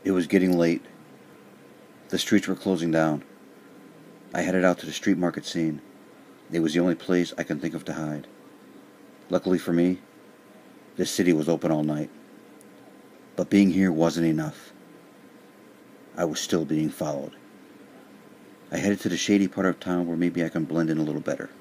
It was getting late. The streets were closing down. I headed out to the street market scene. It was the only place I could think of to hide. Luckily for me, this city was open all night. But being here wasn't enough. I was still being followed. I headed to the shady part of town where maybe I can blend in a little better.